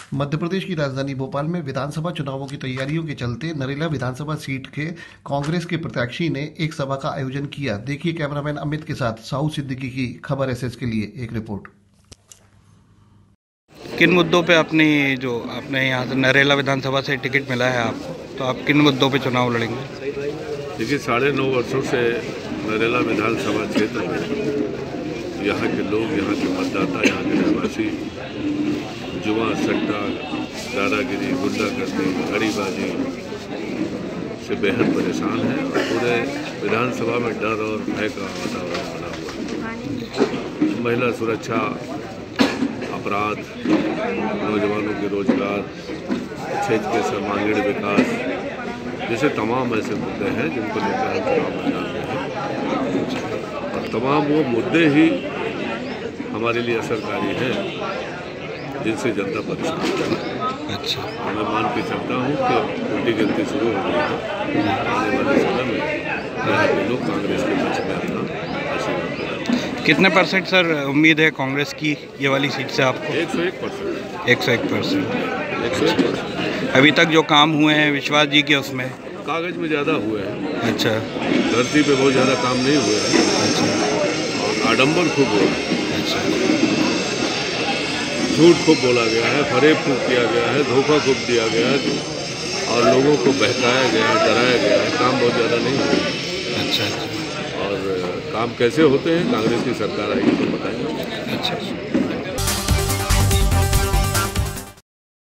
मध्य प्रदेश की राजधानी भोपाल में विधानसभा चुनावों की तैयारियों के चलते नरेला विधानसभा सीट के कांग्रेस के प्रत्याशी ने एक सभा का आयोजन किया। देखिए कैमरामैन अमित के साथ साहू सिद्दीकी की खबर एसएस के लिए एक रिपोर्ट। किन मुद्दों पे आपने यहाँ से नरेला विधानसभा से टिकट मिला है आपको, तो आप किन मुद्दों पे चुनाव लड़ेंगे? देखिए 9.5 वर्षों से नरेला विधानसभा क्षेत्र में यहाँ के लोग, यहाँ के मतदाता, यहाँ के रहवासी जुआ, सट्टा, दादागिरी, गुंडागर्दी, घड़ीबाजी से बेहद परेशान है और पूरे विधानसभा में डर और भय का वातावरण बना हुआ है। महिला सुरक्षा, अपराध, नौजवानों के रोजगार, क्षेत्र के सर्वांगीण विकास जैसे तमाम ऐसे मुद्दे हैं जिनको लेकर हम चुनाव मैदान में हैं और तमाम वो मुद्दे ही हमारे लिए असरकारी हैं जिनसे जनता परेशान है। अच्छा, मैं मान के चलता हूँ कि उल्टी गिनती शुरू हो गई है। आने वाले समय में यहाँ के लोग कांग्रेस के पक्ष में अपना आशीर्वाद करेंगे। कितने परसेंट सर उम्मीद है कांग्रेस की ये वाली सीट से आपको? 101%। 101%। अभी तक जो काम हुए हैं विश्वास जी के, उसमें कागज में ज़्यादा हुए हैं। अच्छा, धरती पे बहुत ज़्यादा काम नहीं हुए हैं। अच्छा, और आडंबर खूब हुआ है। अच्छा, झूठ खूब बोला गया है, फरेब खूब किया गया है, धोखा खूब दिया गया है और लोगों को बहकाया गया है, डराया गया है। काम बहुत ज़्यादा नहीं हुआ है। अच्छा, और काम कैसे होते हैं कांग्रेस की सरकार आएगी तो बताएंगे। अच्छा।